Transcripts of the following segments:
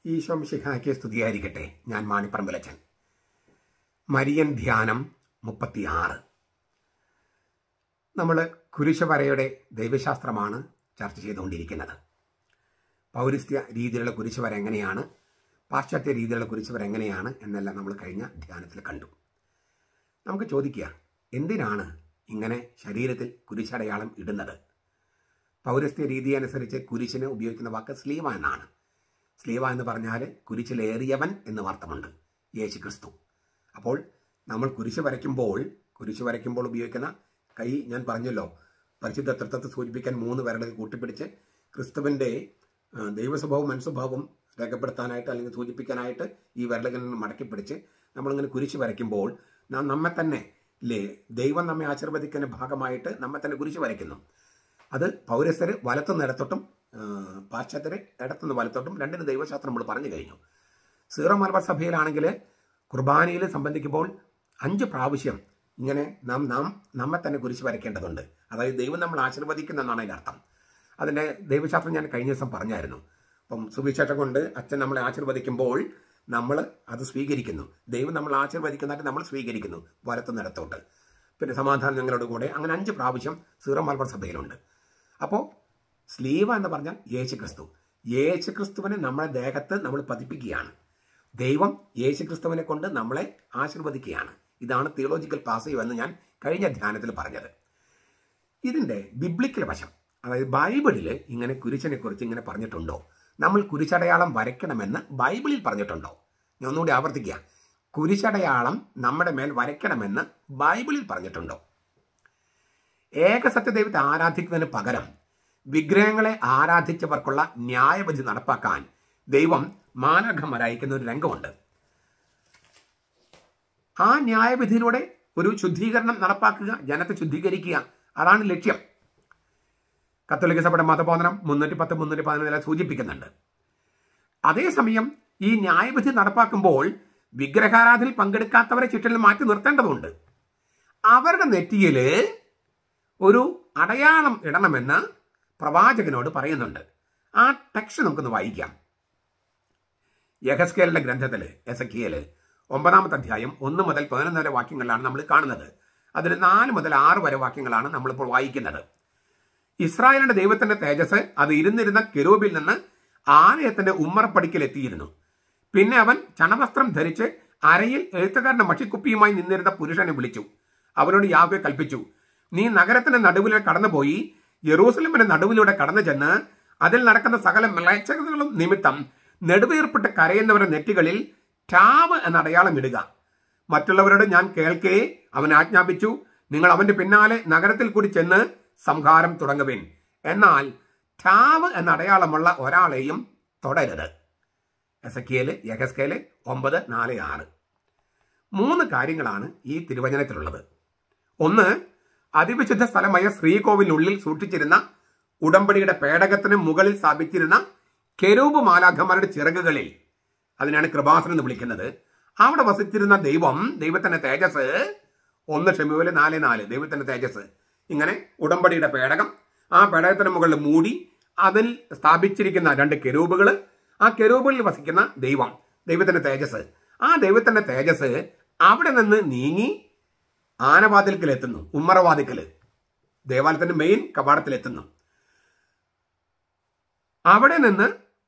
ഈശോ മിശിഹായ്ക്ക് സ്തുതിയായിരിക്കട്ടെ. ഞാൻ മാണിപ്പറമ്പിലച്ചൻ. മരിയൻ ധ്യാനം 36. നമ്മൾ കുരിശുവരയുടെ ദൈവശാസ്ത്രമാണ് ചർച്ച ചെയ്തുകൊണ്ടിരിക്കുന്നത്. പൗരസ്ത്യ രീതിയിലുള്ള കുരിശുവര എങ്ങനെയാണ്, പാശ്ചാത്യ രീതിയിലുള്ള കുരിശുവര എങ്ങനെയാണ് എന്നെല്ലാം നമ്മൾ കഴിഞ്ഞ ധ്യാനത്തിൽ കണ്ടു. നമുക്ക് ചോദിക്കുക, എന്തിനാണ് ഇങ്ങനെ ശരീരത്തിൽ കുരിശടയാളം ഇടുന്നത്? പൗരസ്ത്യ രീതി അനുസരിച്ച് കുരിശിന് ഉപയോഗിക്കുന്ന വാക്ക് സ്ലീവ എന്നാണ്. സ്ലീവ എന്ന് പറഞ്ഞാൽ കുരിശിലേറിയവൻ എന്ന് അർത്ഥമുണ്ട്, യേശു ക്രിസ്തു. അപ്പോൾ നമ്മൾ കുരിശ് വരയ്ക്കുമ്പോൾ ഉപയോഗിക്കുന്ന കൈ, ഞാൻ പറഞ്ഞല്ലോ, പരിശുദ്ധ തൃത്വത്തെ സൂചിപ്പിക്കാൻ 3 വിരലുകൾ കൂട്ടിപ്പിടിച്ച് ക്രിസ്തുവിൻ്റെ ദൈവസ്വഭാവവും മനുസ്വഭാവവും രേഖപ്പെടുത്താനായിട്ട് അല്ലെങ്കിൽ സൂചിപ്പിക്കാനായിട്ട് ഈ വിരലുകളിൽ മടക്കി പിടിച്ച് നമ്മളിങ്ങനെ കുരിശ് വരയ്ക്കുമ്പോൾ നമ്മെ തന്നെ ദൈവം നമ്മെ ആശീർവദിക്കുന്ന ഭാഗമായിട്ട് നമ്മെ തന്നെ കുരിശ് വരയ്ക്കുന്നു. അത് പൗരസ്ത്യർ വലത്തുനിന്ന് ഇടത്തോട്ടും പാശ്ചാത്യർ ഇടത്തുനിന്ന് വലത്തോട്ടും രണ്ടിന് ദൈവശാസ്ത്രം നമ്മൾ പറഞ്ഞു കഴിഞ്ഞു. സീറോ മലബാർ സഭയിലാണെങ്കിൽ കുർബാനയിൽ സംബന്ധിക്കുമ്പോൾ 5 പ്രാവശ്യം ഇങ്ങനെ നമ്മെ തന്നെ കുരിശ് വരയ്ക്കേണ്ടതുണ്ട്. അതായത് ദൈവം നമ്മൾ ആശീർവദിക്കുന്ന എന്നാണ് അതിൻ്റെ അർത്ഥം. അതിൻ്റെ ദൈവശാസ്ത്രം ഞാൻ കഴിഞ്ഞ ദിവസം പറഞ്ഞായിരുന്നു. അപ്പം സുവിശേഷം കൊണ്ട് അച്ഛൻ നമ്മളെ ആശീർവദിക്കുമ്പോൾ നമ്മൾ അത് സ്വീകരിക്കുന്നു. ദൈവം നമ്മൾ ആശീർവദിക്കുന്നതായിട്ട് നമ്മൾ സ്വീകരിക്കുന്നു വലത്തുനിന്ന് ഇടത്തോട്ട്. പിന്നെ സമാധാനം ഞങ്ങളോട് കൂടെ, അങ്ങനെ 5 പ്രാവശ്യം സീറോ മലബാർ സഭയിലുണ്ട്. അപ്പോൾ സ്ലീവ എന്ന് പറഞ്ഞാൽ യേശുക്രിസ്തുവിനെ നമ്മുടെ ദേഹത്ത് നമ്മൾ പതിപ്പിക്കുകയാണ്. ദൈവം യേശുക്രിസ്തുവിനെ കൊണ്ട് നമ്മളെ ആശീർവദിക്കുകയാണ്. ഇതാണ് തിയോളജിക്കൽ പാസീവ് എന്ന് ഞാൻ കഴിഞ്ഞ ധ്യാനത്തിൽ പറഞ്ഞത്. ഇതിൻ്റെ ബിബ്ലിക്കൽ വശം, അതായത് ബൈബിളിൽ ഇങ്ങനെ കുരിശിനെ കുറിച്ച് ഇങ്ങനെ പറഞ്ഞിട്ടുണ്ടോ? നമ്മൾ കുരിശടയാളം വരയ്ക്കണമെന്ന് ബൈബിളിൽ പറഞ്ഞിട്ടുണ്ടോ? ഞാൻ ഒന്നുകൂടി ആവർത്തിക്കുക, കുരിശടയാളം നമ്മുടെ മേൽ വരയ്ക്കണമെന്ന് ബൈബിളിൽ പറഞ്ഞിട്ടുണ്ടോ? ഏകസത്യ ദൈവത്തെ ആരാധിക്കുന്നതിന് പകരം വിഗ്രഹങ്ങളെ ആരാധിച്ചവർക്കുള്ള ന്യായവിധി നടപ്പാക്കാൻ ദൈവം മാലാഖമാരയക്കുന്ന ഒരു രംഗമുണ്ട്. ആ ന്യായവിധിയിലൂടെ ഒരു ശുദ്ധീകരണം നടപ്പാക്കുക, ജനത്തെ ശുദ്ധീകരിക്കുക, അതാണ് ലക്ഷ്യം. കത്തോലിക്ക സഭയുടെ മതബോധനം 310, 311 സൂചിപ്പിക്കുന്നുണ്ട്. അതേസമയം ഈ ന്യായവിധി നടപ്പാക്കുമ്പോൾ വിഗ്രഹാരാധനയിൽ പങ്കെടുക്കാത്തവരെ ചുറ്റിൽ മാറ്റി നിർത്തേണ്ടതുണ്ട്. അവരുടെ നെറ്റിയിൽ ഒരു അടയാളം ഇടണമെന്ന് പ്രവാചകനോട് പറയുന്നുണ്ട്. ആ ടെക്സ്റ്റ് നമുക്കൊന്ന് വായിക്കാം. യെഹെസ്കേലിന്റെ ഗ്രന്ഥത്തിൽ എസെക്കിയേൽ 9-ാമത്തെ അധ്യായം 1 മുതൽ 11 വരെ വാക്യങ്ങളിലാണ് നമ്മൾ കാണുന്നത്. അതിൽ 4 മുതൽ 6 വരെ വാക്യങ്ങളാണ് നമ്മളിപ്പോൾ വായിക്കുന്നത്. ഇസ്രായേലിന്റെ ദൈവത്തിന്റെ തേജസ് അത് ഇരുന്നിരുന്ന കെരൂബിൽ നിന്ന് ആലയത്തിന്റെ ഉമ്മറപ്പടിക്കൽ എത്തിയിരുന്നു. പിന്നെ അവൻ ചണവസ്ത്രം ധരിച്ച് അരയിൽ എഴുത്തുകാരന്റെ മഷിക്കുപ്പിയുമായി നിന്നിരുന്ന പുരുഷനെ വിളിച്ചു. അവനോട് യാഹ്വേ കൽപ്പിച്ചു, നീ നഗരത്തിന്റെ നടുവിലൂടെ കടന്നുപോയി യെരൂസലേമിന്റെ നടുവിലൂടെ കടന്നു ചെന്ന് അതിൽ നടക്കുന്ന സകല മ്ലേച്ഛതകളും നിമിത്തം നെടുവീർപ്പിട്ട് കരയുന്നവരുടെ നെറ്റികളിൽ ടാവ് എന്ന അടയാളം ഇടുക. മറ്റുള്ളവരോട് ഞാൻ കേൾക്കേ അവൻ ആജ്ഞാപിച്ചു, നിങ്ങൾ അവന്റെ പിന്നാലെ നഗരത്തിൽ കൂടി ചെന്ന് സംഹാരം തുടങ്ങുവിൻ. എന്നാൽ ടാവ് എന്ന അടയാളമുള്ള ഒരാളെയും തൊടരുത്. യെഹെസ്കേൽ 9:4-6. 3 കാര്യങ്ങളാണ് ഈ തിരുവചനത്തിലുള്ളത്. ഒന്ന്, അതിവിശുദ്ധ സ്ഥലമായ ശ്രീകോവിലിനുള്ളിൽ സൂക്ഷിച്ചിരുന്ന ഉടമ്പടിയുടെ പേടകത്തിന് മുകളിൽ സ്ഥാപിച്ചിരുന്ന കെരൂബ് മാലാഖമാരുടെ ചിറകുകളിൽ, അതിനാണ് കൃപാസനം എന്ന് വിളിക്കുന്നത്, അവിടെ വസിച്ചിരുന്ന ദൈവത്തിന്റെ തേജസ്. 1 ശമൂവേൽ 4:4 ദൈവത്തിന്റെ തേജസ്. ഇങ്ങനെ ഉടമ്പടിയുടെ പേടകം, ആ പേടകത്തിന് മുകളിൽ മൂടി അതിൽ സ്ഥാപിച്ചിരിക്കുന്ന 2 കെരൂബുകൾ, ആ കെരൂബുകളിൽ വസിക്കുന്ന ദൈവത്തിന്റെ തേജസ്. ആ ദൈവത്തിന്റെ തേജസ് അവിടെ നിന്ന് നീങ്ങി ആനവാതിൽക്കലെത്തുന്നു, ഉമ്മറവാതിക്കൽ, ദേവാലയത്തിന്റെ മെയിൻ കവാടത്തിലെത്തുന്നു. അവിടെ നിന്ന്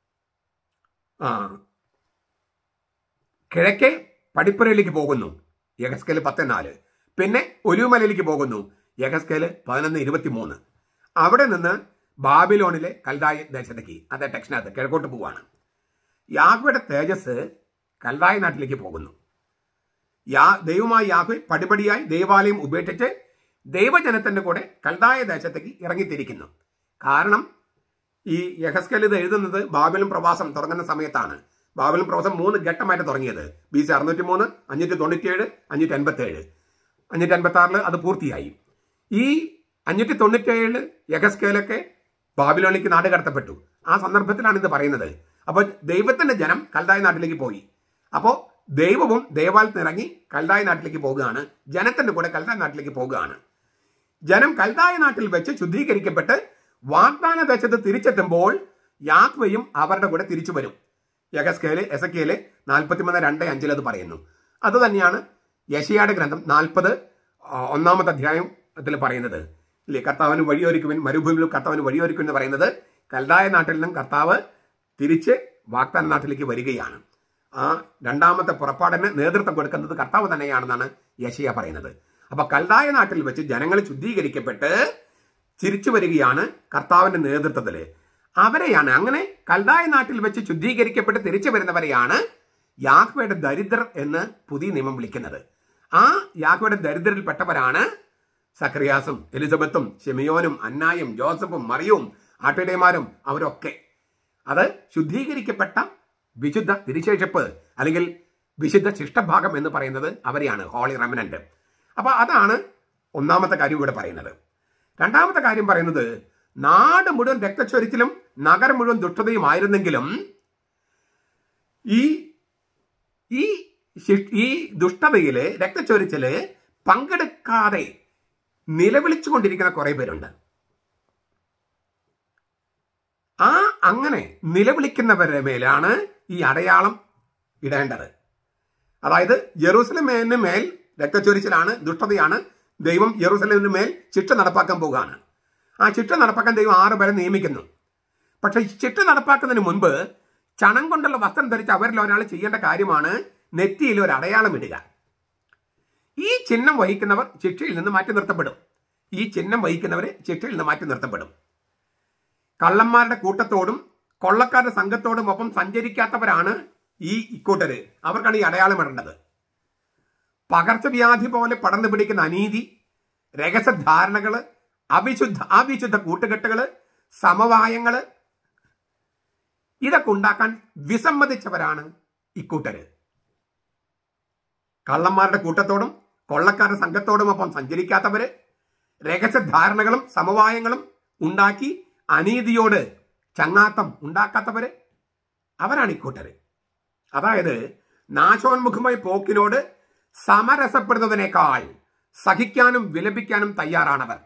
കിഴക്കേ പടിപ്പുരയിലേക്ക് പോകുന്നു, യെഹെസ്കേൽ 10:4. പിന്നെ ഒലിവുമലയിലേക്ക് പോകുന്നു, യെഹെസ്കേൽ 11:23. അവിടെ നിന്ന് ബാബിലോണിലെ കൽദായ ദേശത്തേക്ക്, അതേ ടെക്സ്റ്റിനകത്ത് കിഴക്കോട്ട് പോവാണ്. യാഹ്വയുടെ തേജസ് കൽദായ നാട്ടിലേക്ക് പോകുന്നു. ദൈവമായ യാഹ്വേ പടിപടിയായി ദേവാലയം ഉപേക്ഷിച്ച് ദൈവജനത്തിന്റെ കൂടെ കൽദായ ദേശത്തേക്ക് ഇറങ്ങിത്തിരിക്കുന്നു. കാരണം ഈ യെഹെസ്കേൽ ഇത് എഴുതുന്നത് ബാബിലോൺ പ്രവാസം തുടങ്ങുന്ന സമയത്താണ്. ബാബിലോൺ പ്രവാസം 3 ഘട്ടമായിട്ട് തുടങ്ങിയത്. BC 603, 597, 587. 586 അത് പൂർത്തിയായി. ഈ 597 യെഹെസ്കേലൊക്കെ ബാബിലോണിലേക്ക് നാട് കടത്തപ്പെട്ടു. ആ സന്ദർഭത്തിലാണ് ഇത് പറയുന്നത്. അപ്പോൾ ദൈവത്തിന്റെ ജനം കൽദായ നാട്ടിലേക്ക് പോയി. അപ്പോൾ ദൈവവും ദേവാലയത്തിൽ ഇറങ്ങി കൽദായ നാട്ടിലേക്ക് പോകുകയാണ്, ജനത്തിന്റെ കൂടെ കൽദായ നാട്ടിലേക്ക് പോകുകയാണ്. ജനം കൽദായ നാട്ടിൽ വെച്ച് ശുദ്ധീകരിക്കപ്പെട്ട് വാഗ്ദാന ദേശത്ത് തിരിച്ചെത്തുമ്പോൾ യാഹ്വയും അവരുടെ കൂടെ തിരിച്ചു വരും. എസെക്കിയേല് 43:2-5 അത് പറയുന്നു. അത് തന്നെയാണ് യെശയ്യായുടെ ഗ്രന്ഥം 40 അധ്യായത്തിൽ പറയുന്നത് ഇല്ലേ? കർത്താവിന് വഴിയൊരുക്കുവിൻ, മരുഭൂമിയിലും കർത്താവിന് വഴിയൊരുക്കുവിൻ എന്ന് പറയുന്നത് കൽദായ നാട്ടിൽ നിന്നും കർത്താവ് തിരിച്ച് വാഗ്ദാന നാട്ടിലേക്ക് വരികയാണ്. ആ രണ്ടാമത്തെ പുറപ്പാടിന് നേതൃത്വം കൊടുക്കുന്നത് കർത്താവ് തന്നെയാണെന്നാണ് യെശയ്യാ പറയുന്നത്. അപ്പൊ കൽദായ നാട്ടിൽ വെച്ച് ജനങ്ങൾ ശുദ്ധീകരിക്കപ്പെട്ട് തിരിച്ചു വരികയാണ് കർത്താവിന്റെ നേതൃത്വത്തിൽ. അവരെയാണ്, അങ്ങനെ കൽദായ നാട്ടിൽ വെച്ച് ശുദ്ധീകരിക്കപ്പെട്ട് തിരിച്ചു വരുന്നവരെയാണ് യാഹ്വേയുടെ ദരിദ്രർ എന്ന് പുതിയ നിയമം വിളിക്കുന്നത്. ആ യാഹ്വേയുടെ ദരിദ്രരിൽപ്പെട്ടവരാണ് സക്കറിയാസും എലിസബത്തും ശിമിയോനും അന്നായും ജോസഫും മറിയവും ആട്ടിടയന്മാരും അവരൊക്കെ. അത് ശുദ്ധീകരിക്കപ്പെട്ട വിശുദ്ധ തിരുശേഷിപ്പ് അല്ലെങ്കിൽ വിശുദ്ധ ശിഷ്ടഭാഗം എന്ന് പറയുന്നത് അവരെയാണ്, ഹോളി റെമനന്റ്. അപ്പൊ അതാണ് ഒന്നാമത്തെ കാര്യം ഇവിടെ പറയുന്നത്. രണ്ടാമത്തെ കാര്യം പറയുന്നത്, നാട് മുഴുവൻ രക്തച്ചൊരിച്ചിലും നഗരം മുഴുവൻ ദുഷ്ടതയും ആയിരുന്നെങ്കിലും ഈ ദുഷ്ടതയില് രക്തച്ചൊരിച്ചില് പങ്കെടുക്കാതെ നിലവിളിച്ചു കൊണ്ടിരിക്കുന്ന കുറെ പേരുണ്ട്. ആ അങ്ങനെ നിലവിളിക്കുന്നവരുടെ മേലാണ് ഈ അടയാളം ഇടേണ്ടത്. അതായത് യെരൂശലേമിന് മേൽ രക്തച്ചൊരിച്ചിലാണ്, ദുഷ്ടതയാണ്. ദൈവം യെരൂശലേമിന് മേൽ ശിക്ഷ നടപ്പാക്കാൻ പോവുകയാണ്. ആ ശിക്ഷ നടപ്പാക്കാൻ ദൈവം 6 പേരെ നിയമിക്കുന്നു. പക്ഷെ ശിക്ഷ നടപ്പാക്കുന്നതിന് മുൻപ് ചണം കൊണ്ടുള്ള വസ്ത്രം ധരിച്ച് അവരിൽ ഒരാൾ ചെയ്യേണ്ട കാര്യമാണ് നെറ്റിയിൽ ഒരു അടയാളം ഇടുക. ഈ ചിഹ്നം വഹിക്കുന്നവർ ശിക്ഷയിൽ നിന്ന് മാറ്റി നിർത്തപ്പെടും. കള്ളന്മാരുടെ കൂട്ടത്തോടും കൊള്ളക്കാരുടെ സംഘത്തോടും ഒപ്പം സഞ്ചരിക്കാത്തവരാണ് ഈ ഇക്കൂട്ടര്. അവർക്കാണ് ഈ അടയാളം ഇടേണ്ടത്. പകർച്ചവ്യാധി പോലെ പടർന്നു പിടിക്കുന്ന അനീതി, രഹസ്യധാരണകള്, അവിശുദ്ധ കൂട്ടുകെട്ടുകള്, സമവായങ്ങള്, ഇതൊക്കെ ഉണ്ടാക്കാൻ വിസമ്മതിച്ചവരാണ് ഇക്കൂട്ടര്. കള്ളന്മാരുടെ കൂട്ടത്തോടും കൊള്ളക്കാരുടെ സംഘത്തോടും ഒപ്പം സഞ്ചരിക്കാത്തവര്, രഹസ്യധാരണകളും സമവായങ്ങളും ഉണ്ടാക്കി അനീതിയോട് ചങ്ങാത്തം ഉണ്ടാക്കാത്തവര്, അവരാണ് ഇക്കൂട്ടര്. അതായത് നാശോന്മുഖമായ പോക്കിനോട് സമരസപ്പെടുന്നതിനേക്കാൾ സഹിക്കാനും വിലപിക്കാനും തയ്യാറാണവർ.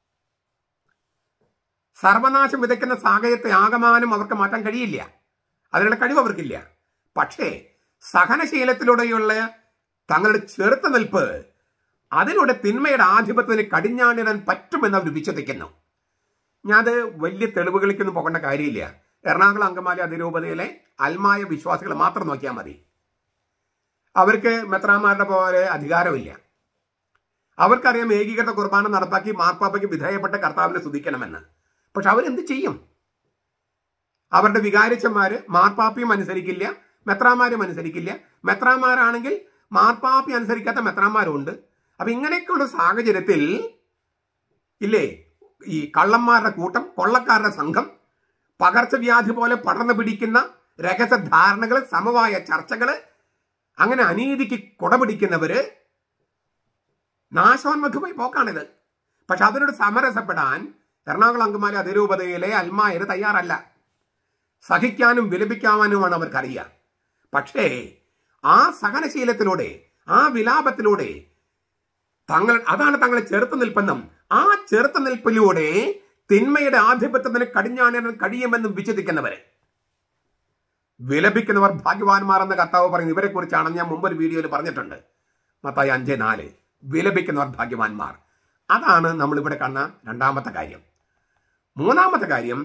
സർവനാശം വിതയ്ക്കുന്ന സാഹചര്യത്തെ ആകമാനം അവർക്ക് മാറ്റാൻ കഴിയില്ല, അതിനുള്ള കഴിവ് അവർക്കില്ല. പക്ഷേ സഹനശീലത്തിലൂടെയുള്ള തങ്ങളുടെ ചെറുത്തുനിൽപ്പ്, അതിലൂടെ തിന്മയുടെ ആധിപത്യത്തിന് കടിഞ്ഞാണിടാൻ പറ്റുമെന്ന് അവർ വിശ്വസിക്കുന്നു. ഞാൻ അത് വലിയ തെളിവുകളിലേക്കൊന്നും പോകേണ്ട കാര്യമില്ല. എറണാകുളം അങ്കമാലി അതിരൂപതയിലെ അൽമായ വിശ്വാസികൾ മാത്രം നോക്കിയാൽ മതി. അവർക്ക് മെത്രാന്മാരുടെ പോലെ അധികാരമില്ല. അവർക്കറിയാം ഏകീകൃത കുർബാന നടപ്പാക്കി മാർപ്പാപ്പയ്ക്ക് വിധേയപ്പെട്ട കർത്താവിനെ സ്തുതിക്കണമെന്ന്. പക്ഷെ അവരെന്ത് ചെയ്യും? അവരുടെ വികാരിച്ചന്മാര് മാർപ്പാപ്പിയും അനുസരിക്കില്ല, മെത്രാന്മാരും അനുസരിക്കില്ല. മെത്രാന്മാരാണെങ്കിൽ മാർപ്പാപ്പി അനുസരിക്കാത്ത മെത്രാന്മാരുണ്ട്. അപ്പൊ ഇങ്ങനെയൊക്കെയുള്ള സാഹചര്യത്തിൽ ഇല്ലേ ഈ കള്ളന്മാരുടെ കൂട്ടം, കൊള്ളക്കാരുടെ സംഘം, പകർച്ചവ്യാധി പോലെ പടർന്നു പിടിക്കുന്ന രഹസ്യധാരണകള്, സമവായ ചർച്ചകള്, അങ്ങനെ അനീതിക്ക് കൊടപിടിക്കുന്നവര് നാശോന്മുഖമായി പോക്കാണിത്. പക്ഷെ അതിനോട് സമരസപ്പെടാൻ എറണാകുളം അങ്കമാലി അതിരൂപതയിലെ അൽമായര് തയ്യാറല്ല. സഹിക്കാനും വിലപിക്കാനുമാണ് അവർക്കറിയാം. പക്ഷേ ആ സഹനശീലത്തിലൂടെ, ആ വിലാപത്തിലൂടെ അതാണ് തങ്ങളെ ചെറുത്തു നിൽപ്പെന്നും ആ ചെറുത്തു നിൽപ്പിലൂടെ തിന്മയുടെ ആധിപത്യത്തിന് കടിഞ്ഞാണിടാൻ കഴിയുമെന്നും വിശ്വസിക്കുന്നവര്, വിലപിക്കുന്നവർ ഭാഗ്യവാന്മാർ എന്ന് കർത്താവ് പറയുന്നു. ഇവരെ കുറിച്ചാണ് ഞാൻ മുമ്പൊരു വീഡിയോയിൽ പറഞ്ഞിട്ടുണ്ട്. മത്തായി 5:4 വിലപിക്കുന്നവർ ഭാഗ്യവാന്മാർ. അതാണ് നമ്മളിവിടെ കാണുന്ന രണ്ടാമത്തെ കാര്യം. മൂന്നാമത്തെ കാര്യം,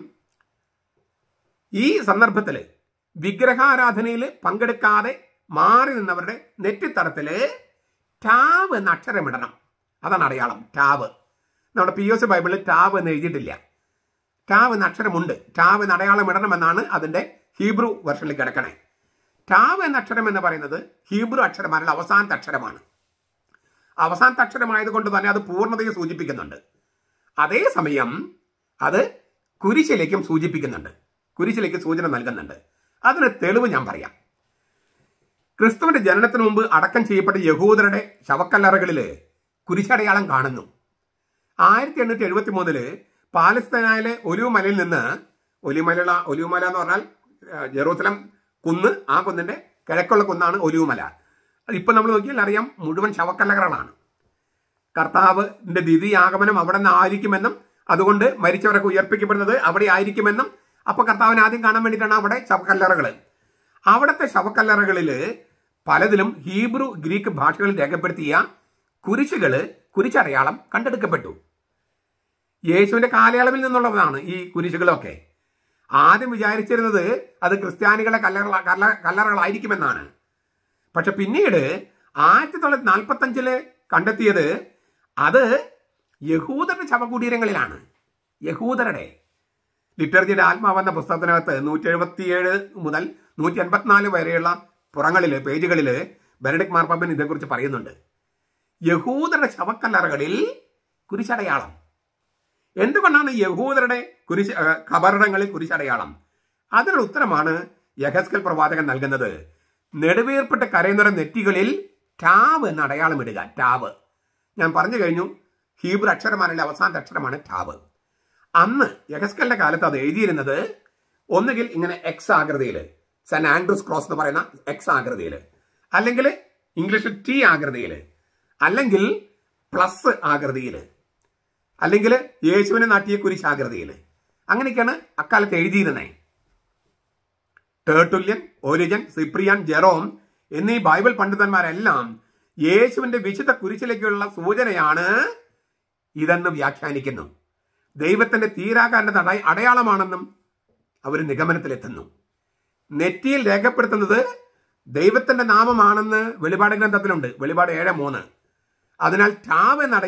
ഈ സന്ദർഭത്തിൽ വിഗ്രഹാരാധനയിൽ പങ്കെടുക്കാതെ മാറി നിന്നവരുടെ നെറ്റിത്തടത്തില് ടാവ് എന്ന അക്ഷരമിടണം. അതാണ് അടയാളം. ടാവ് നമ്മുടെ POC ബൈബിളിൽ ടാവ് എന്ന് എഴുതിയിട്ടില്ല. ടാവ് എന്ന അക്ഷരമുണ്ട്. ടാവ് എന്ന അടയാളം ഇടണമെന്നാണ് അതിന്റെ ഹീബ്രു വെർഷനിൽ കിടക്കണേ. ടാവ് എന്ന അക്ഷരം എന്ന് പറയുന്നത് ഹീബ്രു അക്ഷരമല്ല, അവസാനത്തെ അക്ഷരമാണ്. അവസാനത്തെ അക്ഷരമായതുകൊണ്ട് തന്നെ അത് പൂർണ്ണതയെ സൂചിപ്പിക്കുന്നുണ്ട്. അതേസമയം അത് കുരിശിലേക്കും സൂചിപ്പിക്കുന്നുണ്ട്, കുരിശിലേക്ക് സൂചന നൽകുന്നുണ്ട്. അതിന് തെളിവ് ഞാൻ പറയാം. ക്രിസ്തുവിന്റെ ജനനത്തിന് മുമ്പ് അടക്കം ചെയ്യപ്പെട്ട യഹൂദരുടെ ശവക്കല്ലറകളില് കുരിശടയാളം കാണുന്നു. 1873 പാലസ്തീനയിലെ ഒലിവുമലയിൽ നിന്ന്, ഒലിവുമല എന്ന് പറഞ്ഞാൽ ജെറൂസലം കുന്ന്, ആ കുന്നിന്റെ കിഴക്കുള്ള കുന്നാണ് ഒലിവുമല. ഇപ്പൊ നമ്മൾ നോക്കിയാൽ അറിയാം മുഴുവൻ ശവക്കല്ലറകളാണ്. കർത്താവിന്റെ ദ്വിതീയാഗമനം അവിടെ നിന്ന് ആയിരിക്കുമെന്നും അതുകൊണ്ട് മരിച്ചവരൊക്കെ ഉയർപ്പിക്കപ്പെടുന്നത് അവിടെ ആയിരിക്കുമെന്നും അപ്പൊ കർത്താവിനെ ആദ്യം കാണാൻ വേണ്ടിയിട്ടാണ് അവിടെ ശവക്കല്ലറകൾ. അവിടുത്തെ ശവക്കല്ലറകളിൽ പലതിലും ഹീബ്രു ഗ്രീക്ക് ഭാഷകളിൽ രേഖപ്പെടുത്തിയ കുരിശടയാളം കണ്ടെടുക്കപ്പെട്ടു. യേശുവിന്റെ കാലയളവിൽ നിന്നുള്ളതാണ് ഈ കുരിശുകളൊക്കെ. ആദ്യം വിചാരിച്ചിരുന്നത് അത് ക്രിസ്ത്യാനികളെ കല്ലറകളായിരിക്കുമെന്നാണ്. പക്ഷെ പിന്നീട് 1945 കണ്ടെത്തിയത് അത് യഹൂദരുടെ ശവകുടീരങ്ങളിലാണ്. യഹൂദരുടെ ലിറ്റർജിയുടെ ആത്മാവെന്ന പുസ്തകത്തിനകത്ത് 177 മുതൽ 184 വരെയുള്ള പേജുകളിൽ ബെനഡിക്ട് മാർപ്പാപ്പൻ ഇതേക്കുറിച്ച് പറയുന്നുണ്ട്. യഹൂദരുടെ ശവക്കല്ലറകളിൽ കുരിശടയാളം. എന്തുകൊണ്ടാണ് യഹൂദരുടെ ഖബറിടങ്ങളിൽ കുരിശടയാളം? അതിനുള്ള ഉത്തരമാണ് യെഹെസ്കേൽ പ്രവാചകൻ നൽകുന്നത്. നെടുവീർപ്പിട്ട് കരയുന്ന നെറ്റികളിൽ ടാവ് എന്ന അടയാളം ഇടുക. ടാവ് ഞാൻ പറഞ്ഞു കഴിഞ്ഞു, ഹീബ്രു അക്ഷരമാനയിലെ അവസാനത്തെ അക്ഷരമാണ് ടാവ്. അന്ന് യെഹെസ്കേലിന്റെ കാലത്ത് അത് എഴുതിയിരുന്നത് ഒന്നുകിൽ ഇങ്ങനെ എക്സ് ആകൃതിയിൽ, സെന്റ് ആൻഡ്രൂസ് ക്രോസ് എന്ന് പറയുന്ന എക്സ് ആകൃതിയിൽ, അല്ലെങ്കിൽ ഇംഗ്ലീഷിൽ ടി ആകൃതിയിൽ, അല്ലെങ്കിൽ പ്ലസ് ആകൃതിയിൽ, അല്ലെങ്കിൽ യേശുവിനെ നാട്ടിയ കുരിശാകൃതിയിൽ. അങ്ങനെയൊക്കെയാണ് അക്കാലത്ത് എഴുതിയിരുന്നത്. ടേർട്ടുല്യൻ, ഒരിജൻ, സിപ്രിയൻ, ജെറോം എന്നീ ബൈബിൾ പണ്ഡിതന്മാരെല്ലാം യേശുവിന്റെ വിശുദ്ധ കുരിശിലേക്കുള്ള സൂചനയാണ് ഇതെന്ന് വ്യാഖ്യാനിക്കുന്നു. ദൈവത്തിന്റെ തീരാകാരന്റെ അടയാളമാണെന്നും അവർ നിഗമനത്തിലെത്തുന്നു. നെറ്റിയിൽ രേഖപ്പെടുത്തുന്നത് ദൈവത്തിന്റെ നാമമാണെന്ന് വെളിപാട് ഗ്രന്ഥത്തിലുണ്ട്, വെളിപാട് 7:3. അതിനാൽ ടാവ് എന്ന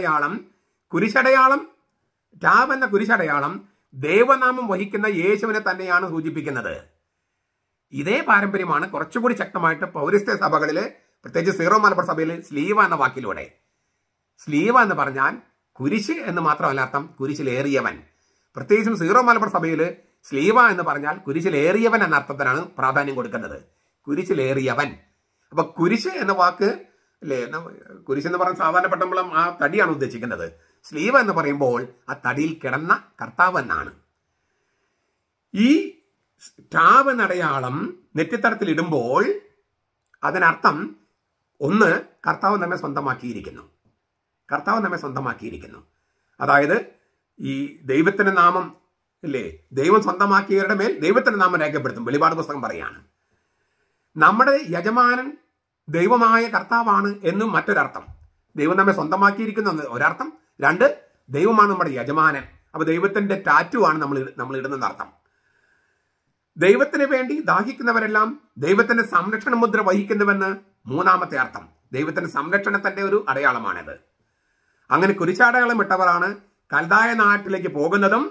കുരിശടയാളം ദൈവനാമം വഹിക്കുന്ന യേശുവിനെ തന്നെയാണ് സൂചിപ്പിക്കുന്നത്. ഇതേ പാരമ്പര്യമാണ് കുറച്ചുകൂടി ശക്തമായിട്ട് പൗരസ്ത്യ സഭകളിൽ, പ്രത്യേകിച്ച് സീറോ മലബാർ സഭയിൽ സ്ലീവ എന്ന വാക്കിലൂടെ. സ്ലീവ എന്ന് പറഞ്ഞാൽ കുരിശ് എന്ന് മാത്രമല്ല അർത്ഥം, കുരിശിലേറിയവൻ. പ്രത്യേകിച്ചും സീറോ മലബാർ സഭയിൽ സ്ലീവ എന്ന് പറഞ്ഞാൽ കുരിശിലേറിയവൻ എന്ന അർത്ഥത്തിനാണ് പ്രാധാന്യം കൊടുക്കുന്നത്. കുരിശിലേറിയവൻ. അപ്പൊ കുരിശ് എന്ന വാക്ക് അല്ലേ, കുരിശ് എന്ന് പറഞ്ഞാൽ സാധാരണപ്പെട്ട ആ തടിയാണ് ഉദ്ദേശിക്കുന്നത്. സ്ലീവ എന്ന് പറയുമ്പോൾ ആ തടിയിൽ കിടന്ന കർത്താവ് എന്നാണ്. ഈ ടാവ് അടയാളം നെറ്റിത്തടത്തിൽ ഇടുമ്പോൾ അതിനർത്ഥം ഒന്ന്, കർത്താവ് നമ്മെ സ്വന്തമാക്കിയിരിക്കുന്നു. അതായത് ഈ ദൈവത്തിന്റെ നാമം ഇല്ലേ, ദൈവം സ്വന്തമാക്കിയവരുടെ മേൽ ദൈവത്തിന്റെ നാമം രേഖപ്പെടുത്തും. വെളിപാട് പുസ്തകം പറയാണ്. നമ്മുടെ യജമാനൻ ദൈവമായ കർത്താവാണ് എന്നും മറ്റൊരർത്ഥം. ദൈവം നമ്മെ സ്വന്തമാക്കിയിരിക്കുന്നു ഒരർത്ഥം. 2, ദൈവമാണ് നമ്മുടെ യജമാനൻ. അപ്പൊ ദൈവത്തിന്റെ ടാറ്റു ആണ് നമ്മൾ ഇടുന്ന അർത്ഥം. ദൈവത്തിന് വേണ്ടി ദാഹിക്കുന്നവരെല്ലാം ദൈവത്തിന്റെ സംരക്ഷണ മുദ്ര വഹിക്കുന്നുവെന്ന് 3ാമത്തെ അർത്ഥം. ദൈവത്തിന്റെ സംരക്ഷണത്തിന്റെ ഒരു അടയാളമാണിത്. അങ്ങനെ കുരിശടയാളം ഇട്ടവരാണ് കൽദായ നാട്ടിലേക്ക് പോകുന്നതും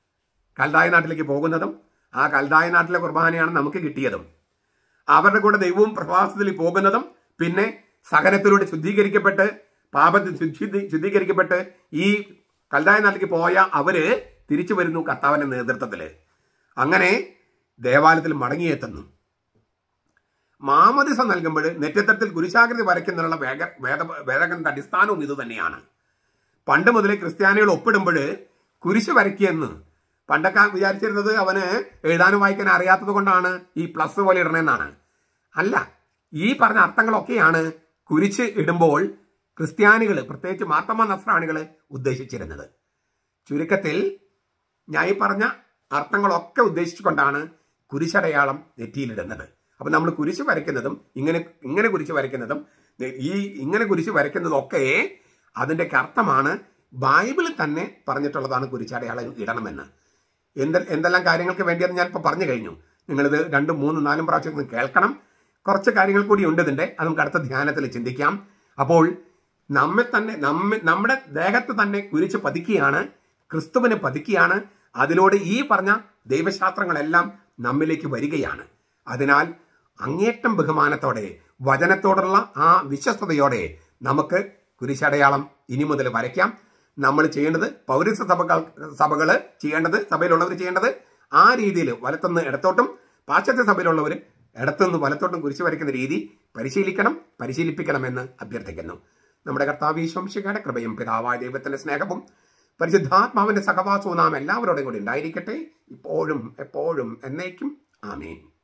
ആ കൽദായ നാട്ടിലെ കുർബാനയാണ് നമുക്ക് കിട്ടിയതും. അവരുടെ കൂടെ ദൈവവും പ്രവാസത്തിൽ പോകുന്നതും പിന്നെ സഹനത്തിലൂടെ ശുദ്ധീകരിക്കപ്പെട്ട് പാപത്തിൽ ശുദ്ധീകരിക്കപ്പെട്ട് ഈ കൽദായ നാട്ടിലേക്ക് പോയ അവര് തിരിച്ചു വരുന്നു കർത്താവിന്റെ നേതൃത്വത്തില്. അങ്ങനെ ദേവാലയത്തിൽ മടങ്ങിയെത്തുന്നു. മാമോദിസ നൽകുമ്പോൾ നെറ്റിത്തടത്തിൽ കുരിശാകൃതി വരയ്ക്കുന്നതിനുള്ള വേദഗ്രന്ഥ അടിസ്ഥാനവും ഇത് തന്നെയാണ്. പണ്ട് മുതലേ ക്രിസ്ത്യാനികൾ ഒപ്പിടുമ്പോൾ കുരിശ് വരയ്ക്കിയെന്ന് പണ്ടൊക്കെ വിചാരിച്ചിരുന്നത് അവന് എഴുതാനും വായിക്കാൻ അറിയാത്തത് കൊണ്ടാണ് ഈ പ്ലസ് പോലെ ഇടണമെന്നാണ്. അല്ല, ഈ പറഞ്ഞ അർത്ഥങ്ങളൊക്കെയാണ് കുരിശ് ഇടുമ്പോൾ ക്രിസ്ത്യാനികൾ, പ്രത്യേകിച്ച് മാർത്തമ്മ നസ്രാണികൾ ഉദ്ദേശിച്ചിരുന്നത്. ചുരുക്കത്തിൽ ഞാൻ ഈ പറഞ്ഞ അർത്ഥങ്ങളൊക്കെ ഉദ്ദേശിച്ചുകൊണ്ടാണ് കുരിശടയാളം നെറ്റിയിലിടുന്നത്. അപ്പൊ നമ്മൾ കുരിശ് വരയ്ക്കുന്നതും ഇങ്ങനെ കുരിശ് വരയ്ക്കുന്നതും ഒക്കെ അതിന്റെ അർത്ഥമാണ്. ബൈബിളിൽ തന്നെ പറഞ്ഞിട്ടുള്ളതാണ് കുരിശടയാളം ഇടണമെന്ന്. എന്തെല്ലാം കാര്യങ്ങൾക്ക് വേണ്ടിയെന്ന് ഞാൻ ഇപ്പൊ പറഞ്ഞു കഴിഞ്ഞു. നിങ്ങളിത് 2, 3, 4 പ്രാവശ്യം കേൾക്കണം. കുറച്ച് കാര്യങ്ങൾ കൂടി ഉണ്ട് ഇതിന്റെ, അത് നമുക്ക് അടുത്ത ധ്യാനത്തിൽ ചിന്തിക്കാം. അപ്പോൾ നമ്മുടെ ദേഹത്ത് തന്നെ കുരിശ് പതിക്കുകയാണ്, ക്രിസ്തുവിനെ പതിക്കുകയാണ്. അതിലൂടെ ഈ പറഞ്ഞ ദൈവശാസ്ത്രങ്ങളെല്ലാം നമ്മിലേക്ക് വരികയാണ്. അതിനാൽ അങ്ങേറ്റം ബഹുമാനത്തോടെ വചനത്തോടുള്ള ആ വിശ്വസ്തയോടെ നമുക്ക് കുരിശടയാളം ഇനി മുതൽ വരയ്ക്കാം. നമ്മൾ ചെയ്യേണ്ടത്, പൗരസ്ത്യ സഭകൾ ചെയ്യേണ്ടത്, സഭയിലുള്ളവർ ചെയ്യേണ്ടത് ആ രീതിയിൽ വലത്തുനിന്ന് ഇടത്തോട്ടും, പാശ്ചാത്യ സഭയിലുള്ളവർ ഇടത്തുനിന്ന് വലത്തോട്ടും കുരിശ് വരയ്ക്കുന്ന രീതി പരിശീലിപ്പിക്കണമെന്ന് അഭ്യർത്ഥിക്കുന്നു. നമ്മുടെ കർത്താവ് ഈശോ മിശിഹായുടെ കൃപയും പിതാവായ ദൈവത്തിന്റെ സ്നേഹവും പരിശുദ്ധാത്മാവിന്റെ സഹവാസവും നാം എല്ലാവരോടും കൂടി ഉണ്ടായിരിക്കട്ടെ, ഇപ്പോഴും എപ്പോഴും എന്നേക്കും. ആമേൻ.